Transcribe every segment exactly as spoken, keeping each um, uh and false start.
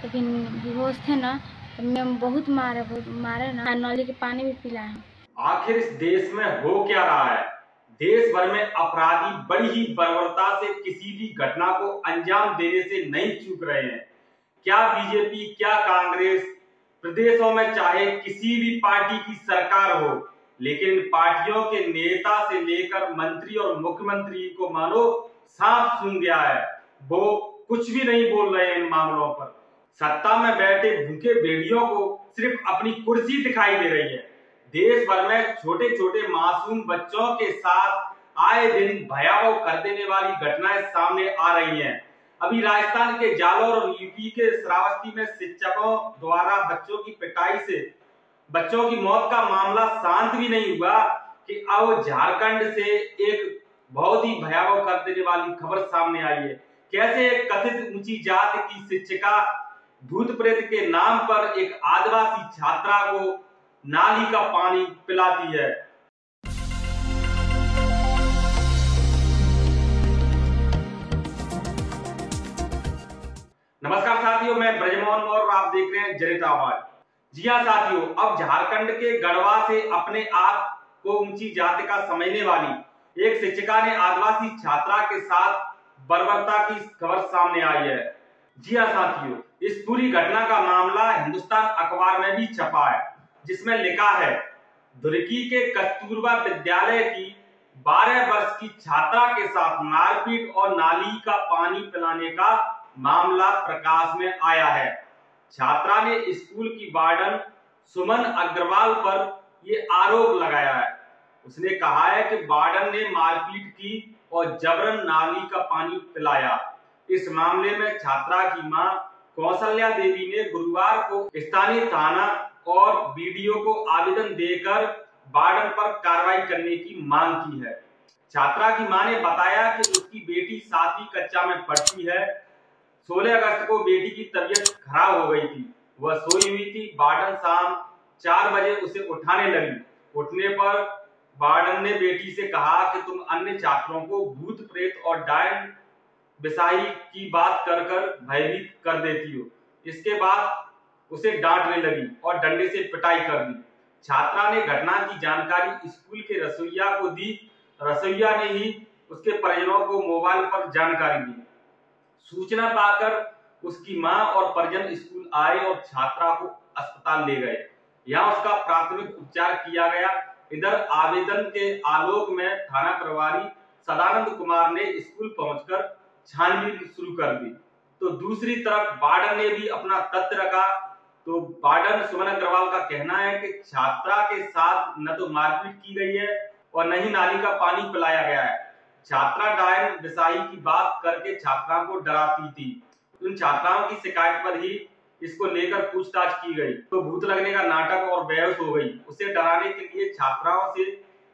लेकिन बेहोश थे ना, तो मैं बहुत मारे बहुत मारे ना, नली के पानी भी पिलाए। आखिर इस देश में हो क्या रहा है? देश भर में अपराधी बड़ी ही बर्बरता से किसी भी घटना को अंजाम देने से नहीं चूक रहे हैं। क्या बीजेपी, क्या कांग्रेस, प्रदेशों में चाहे किसी भी पार्टी की सरकार हो, लेकिन पार्टियों के नेता से लेकर मंत्री और मुख्यमंत्री को मानो सांप सूंघ गया है। वो कुछ भी नहीं बोल रहे हैं इन मामलों पर। सत्ता में बैठे भूखे भेड़ियों को सिर्फ अपनी कुर्सी दिखाई दे रही है। देश भर में छोटे छोटे मासूम बच्चों के साथ आए दिन भयावह कर देने वाली घटनाएं सामने आ रही हैं। अभी राजस्थान के जालोर और यूपी के श्रावस्ती में शिक्षकों द्वारा बच्चों की पिटाई से बच्चों की मौत का मामला शांत भी नहीं हुआ कि अब झारखंड से एक बहुत ही भयावह कर देने वाली खबर सामने आई है। कैसे एक कथित ऊंची जात की शिक्षिका भूत प्रेत के नाम पर एक आदिवासी छात्रा को नाली का पानी पिलाती है। नमस्कार साथियों, मैं ब्रजमोहन और आप देख रहे हैं जनता आवाज। जी हाँ साथियों, अब झारखंड के गढ़वा से अपने आप को ऊंची जाति का समझने वाली एक शिक्षिका ने आदिवासी छात्रा के साथ बर्बरता की खबर सामने आई है। जी हाँ साथियों, इस पूरी घटना का मामला हिंदुस्तान अखबार में भी छपा है, जिसमें लिखा है धुरकी के कस्तूरबा विद्यालय की बारह वर्ष की छात्रा के साथ मारपीट और नाली का पानी पिलाने का मामला प्रकाश में आया है। छात्रा ने स्कूल की वार्डन सुमन अग्रवाल पर ये आरोप लगाया है। उसने कहा है कि वार्डन ने मारपीट की और जबरन नाली का पानी पिलाया। इस मामले में छात्रा की मां कौशल्या देवी ने गुरुवार को स्थानीय थाना और बीडीओ को आवेदन देकर वार्डन पर कार्रवाई करने की मांग की है। छात्रा की मां ने बताया कि उसकी बेटी सातवीं कक्षा में पढ़ती है। सोलह अगस्त को बेटी की तबीयत खराब हो गई थी। वह सोई हुई थी। वार्डन शाम चार बजे उसे उठाने लगी। उठने पर वार्डन ने बेटी से कहा कि तुम अन्य छात्रों को भूत प्रेत और डायन बिसाई की बात कर कर भयभीत कर देती हो। इसके बाद उसे डांटने लगी और डंडे से पिटाई कर दी। छात्रा ने घटना की जानकारी स्कूल के रसोइया को दी। रसोइया ने ही उसके परिजनों को मोबाइल पर जानकारी दी। सूचना पाकर उसकी मां और परिजन स्कूल आए और छात्रा को अस्पताल ले गए। यहाँ उसका प्राथमिक उपचार किया गया। इधर आवेदन के आलोक में थाना प्रभारी सदानंद कुमार ने स्कूल पहुंचकर छानबीन शुरू कर दी। तो दूसरी तरफ वार्डन ने भी अपना तथ्य रखा। तो वार्डन सुमन अग्रवाल का कहना है कि छात्रा के साथ न तो मारपीट की गई है और न ही नाली का पानी पिलाया गया है। छात्रा डायन बिसाई की बात करके छात्राओं को डराती थी। उन छात्राओं की शिकायत पर ही इसको लेकर पूछताछ की गई तो भूत लगने का नाटक और बहस हो गई। उसे डराने के लिए छात्राओं से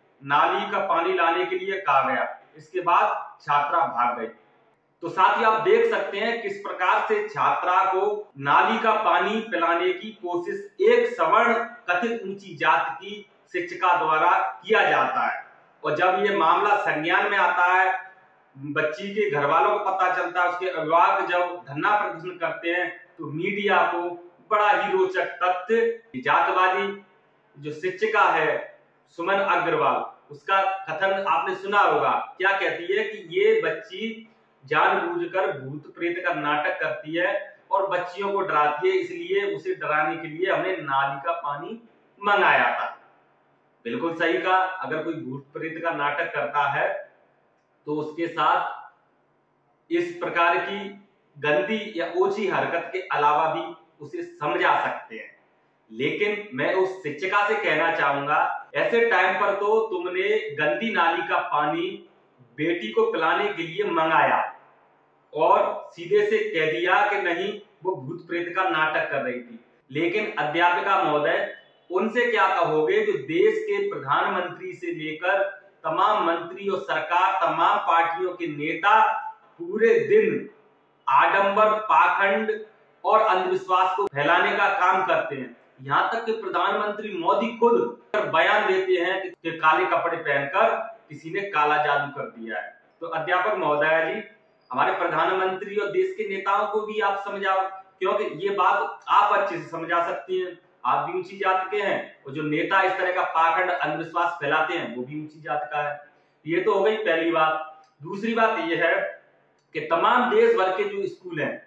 नाली का पानी लाने के लिए कहा गया। इसके बाद छात्रा भाग गई। तो साथ ही आप देख सकते हैं किस प्रकार से छात्रा को नाली का पानी पिलाने की कोशिश एक सवर्ण कथित ऊंची जात की शिक्षिका द्वारा किया जाता है। और जब ये मामला संज्ञान में आता है, बच्ची के घर वालों को पता चलता है, उसके अभिभावक जब धरना प्रदर्शन करते हैं, तो मीडिया को बड़ा ही रोचक तथ्य जातवादी जो शिक्षिका है सुमन अग्रवाल, उसका कथन आपने सुना होगा। क्या कहती है कि ये बच्ची जानबूझकर भूत प्रेत का नाटक करती है और बच्चियों को डराती है, इसलिए उसे डराने के लिए हमने नाली का पानी मंगाया था। बिल्कुल सही कहा। अगर कोई भूत प्रेत का नाटक करता है तो उसके साथ इस प्रकार की गंदी या ओछी हरकत के अलावा भी उसे समझा सकते हैं। लेकिन मैं उस शिक्षिका से कहना चाहूंगा, ऐसे टाइम पर तो तुमने गंदी नाली का पानी बेटी को पिलाने के लिए मंगाया और सीधे से कह दिया कि नहीं, वो भूत प्रेत का नाटक कर रही थी। लेकिन अध्यापिका महोदय, उनसे क्या कहोगे जो देश के प्रधानमंत्री से लेकर तमाम मंत्री और सरकार, तमाम पार्टियों के नेता पूरे दिन आडंबर, पाखंड और अंधविश्वास को फैलाने का काम करते हैं। यहाँ तक कि प्रधानमंत्री मोदी खुद बयान देते हैं कि काले कपड़े पहनकर किसी ने काला जादू कर दिया है। तो अध्यापक महोदया जी, हमारे प्रधानमंत्री और देश के नेताओं को भी आप समझाओ क्योंकि ये बात आप अच्छे से समझा सकती हैं, आप भी ऊंची जाति के हैं, और जो नेता इस तरह का पाखंड अंधविश्वास फैलाते हैं वो भी ऊंची जाति का है। ये तो हो गई पहली बात। दूसरी बात ये है कि तमाम देश भर के जो स्कूल हैं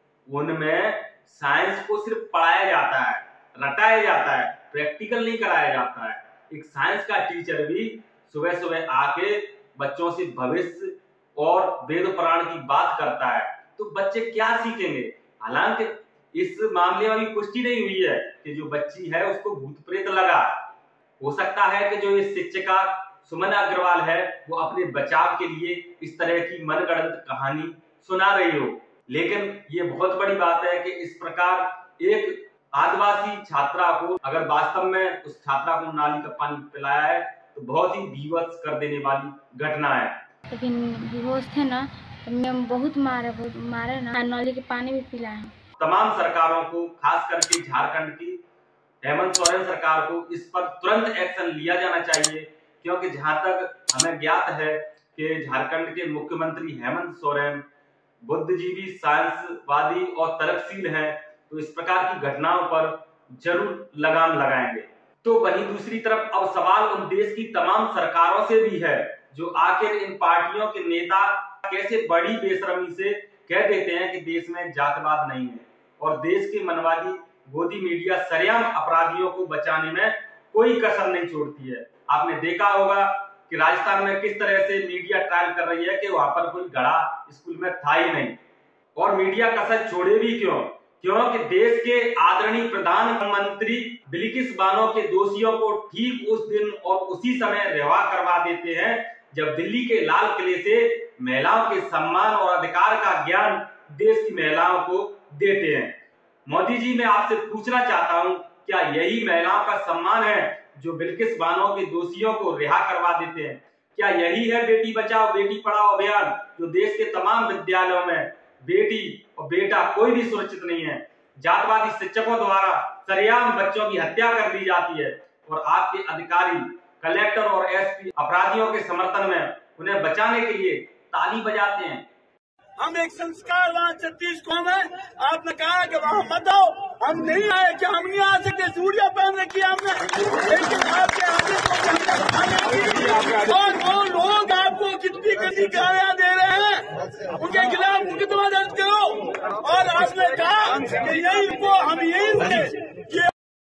उनमें साइंस को सिर्फ पढ़ाया जाता है, रटाया जाता है, प्रैक्टिकल नहीं कराया जाता है। एक साइंस का टीचर भी सुबह सुबह आके बच्चों से भविष्य और वेद पुराण की बात करता है, तो बच्चे क्या सीखेंगे? हालांकि इस मामले में भी पुष्टि नहीं हुई है कि जो बच्ची है उसको भूत प्रेत लगा। हो सकता है कि जो ये शिक्षिका सुमन अग्रवाल है वो अपने बचाव के लिए इस तरह की मनगढ़ंत कहानी सुना रही हो, लेकिन ये बहुत बड़ी बात है कि इस प्रकार एक आदिवासी छात्रा को अगर वास्तव में उस छात्रा को नाली का पानी पिलाया है तो बहुत ही विवश कर देने वाली घटना है। लेकिन बेहोश थे ना, तो मैं बहुत मारे बहुत मारे ना, नाली के पानी भी पिलाए। तमाम सरकारों को, खास करके झारखंड की हेमंत सोरेन सरकार को इस पर तुरंत एक्शन लिया जाना चाहिए, क्योंकि जहां तक हमें ज्ञात है कि झारखंड के मुख्यमंत्री हेमंत सोरेन बुद्धिजीवी, साइंसवादी और तर्कशील हैं, तो इस प्रकार की घटनाओं पर जरूर लगाम लगाएंगे। तो वहीं दूसरी तरफ अब सवाल उन देश की तमाम सरकारों से भी है जो आखिर इन पार्टियों के नेता कैसे बड़ी बेशर्मी से कह देते हैं कि देश में जातिवाद नहीं है, और देश के मनवादी गोदी मीडिया सरेआम अपराधियों को बचाने में कोई कसर नहीं छोड़ती है। आपने देखा होगा कि राजस्थान में किस तरह से मीडिया ट्रायल कर रही है कि वहां पर कोई गड़ा स्कूल में था ही नहीं, और मीडिया कसर छोड़े भी क्यों? क्योंकि देश के आदरणीय प्रधानमंत्री बिल्किस बानो के दोषियों को ठीक उस दिन और उसी समय रिहा करवा देते हैं जब दिल्ली के लाल किले से महिलाओं के सम्मान और अधिकार का ज्ञान देश की महिलाओं को देते हैं। मोदी जी, मैं आपसे पूछना चाहता हूं, क्या यही महिलाओं का सम्मान है जो बिल्किस बानो के दोषियों को रिहा करवा देते हैं? क्या यही है बेटी बचाओ बेटी पढ़ाओ अभियान जो देश के तमाम विद्यालयों में बेटी और बेटा कोई भी सुरक्षित नहीं है? जातवादी शिक्षकों द्वारा सरेआम बच्चों की हत्या कर दी जाती है, और आपके अधिकारी, कलेक्टर और एसपी अपराधियों के समर्थन में उन्हें बचाने के लिए ताली बजाते हैं। हम एक संस्कारवान छत्तीस कौम है। आपने कहा कि वहाँ मत आओ, हम नहीं आए, क्या हम नहीं आ सकते? सूर्या पहन रखी हमने, लेकिन आपके और वो लोग आपको कितनी कितनी गालियां दे रहे हैं, उनके खिलाफ मुकदमा दर्ज करो। और आपने कहा कि यही को हम यही हुए। ये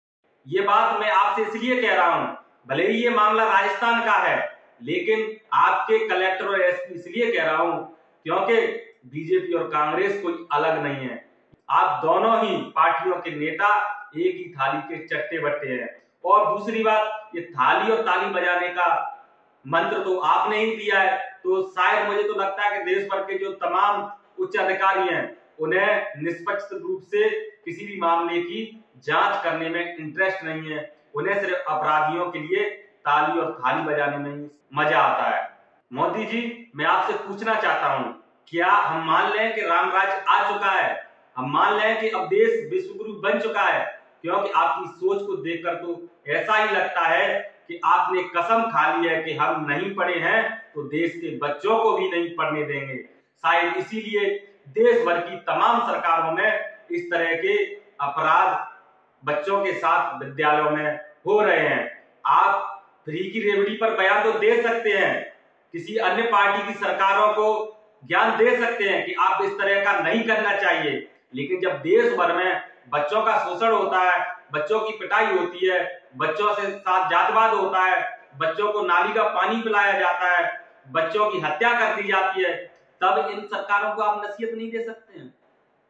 ये बात मैं आपसे इसलिए कह रहा हूँ, भले ही ये मामला राजस्थान का है, लेकिन आपके कलेक्टर और एसपी इसलिए कह रहा हूँ क्योंकि बीजेपी और कांग्रेस कोई अलग नहीं है। आप दोनों ही पार्टियों के नेता एक ही थाली के चट्टे बट्टे हैं। और दूसरी बात, ये थाली और ताली बजाने का मंत्र तो आपने ही दिया है, तो शायद मुझे तो लगता है कि देश भर के जो तमाम उच्च अधिकारी हैं उन्हें निष्पक्ष रूप से किसी भी मामले की जांच करने में इंटरेस्ट नहीं है। उन्हें सिर्फ अपराधियों के लिए ताली और थाली बजाने में मजा आता है। मोदी जी, मैं आपसे पूछना चाहता हूँ, क्या हम मान लें कि राम राज्य आ चुका है? हम मान लें कि अब देश विश्वगुरु बन चुका है? क्योंकि आपकी सोच को देखकर तो ऐसा ही लगता है कि आपने कसम खा ली है कि हम नहीं पढ़े हैं तो देश के बच्चों को भी नहीं पढ़ने देंगे। शायद इसीलिए देश भर की तमाम सरकारों में इस तरह के अपराध बच्चों के साथ विद्यालयों में हो रहे हैं। आप फ्री की रेवड़ी पर बयान तो दे सकते हैं, किसी अन्य पार्टी की सरकारों को ज्ञान दे सकते हैं कि आप इस तरह का नहीं करना चाहिए, लेकिन जब देश भर में बच्चों का शोषण होता है, बच्चों की पिटाई होती है, बच्चों से साथ जातवाद होता है, बच्चों को नाली का पानी पिलाया जाता है, बच्चों की हत्या कर दी जाती है, तब इन सरकारों को आप नसीहत नहीं दे सकते हैं।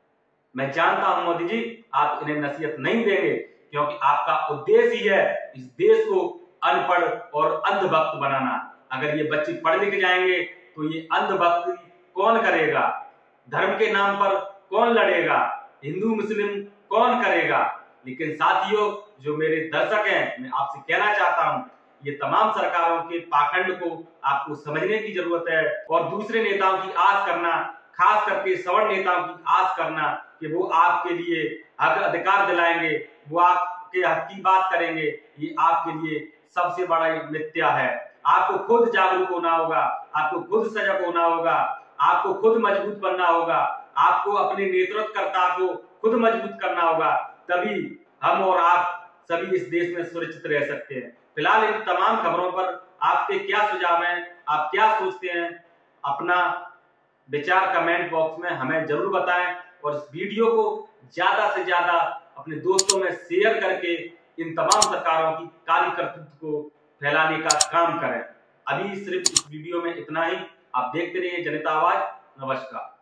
मैं जानता हूं मोदी जी, आप इन्हें नसीहत नहीं देंगे क्योंकि आपका उद्देश्य ही है इस देश को अनपढ़ और अंधभक्त बनाना। अगर ये बच्चे पढ़ लिख जाएंगे तो ये अंधभक्ति कौन करेगा? धर्म के नाम पर कौन लड़ेगा? हिंदू मुस्लिम कौन करेगा? लेकिन साथियों, जो मेरे दर्शक हैं, मैं आपसे कहना चाहता हूं, ये तमाम सरकारों के पाखंड को आपको समझने की जरूरत है, और दूसरे नेताओं की आस करना, खास करके सवर्ण नेताओं की आस करना कि वो आपके लिए हक अधिकार दिलाएंगे, वो आपके हक की बात करेंगे, ये आपके लिए सबसे बड़ा मिथ्या है। आपको खुद जागरूक होना होगा, आपको खुद सजग होना होगा, आपको खुद मजबूत बनना होगा, आपको अपने नेतृत्वकर्ता को खुद मजबूत करना होगा, तभी हम और आप सभी इस देश में सुरक्षित रह सकते हैं। फिलहाल इन तमाम खबरों पर आपके क्या सुझाव हैं, आप क्या सोचते हैं, अपना विचार कमेंट बॉक्स में हमें जरूर बताएं और इस वीडियो को ज्यादा से ज्यादा अपने दोस्तों में शेयर करके इन तमाम सरकारों की काली करतूत को फैलाने का काम करें। अभी सिर्फ इस वीडियो में इतना ही। आप देखते रहिए जनता आवाज। नमस्कार।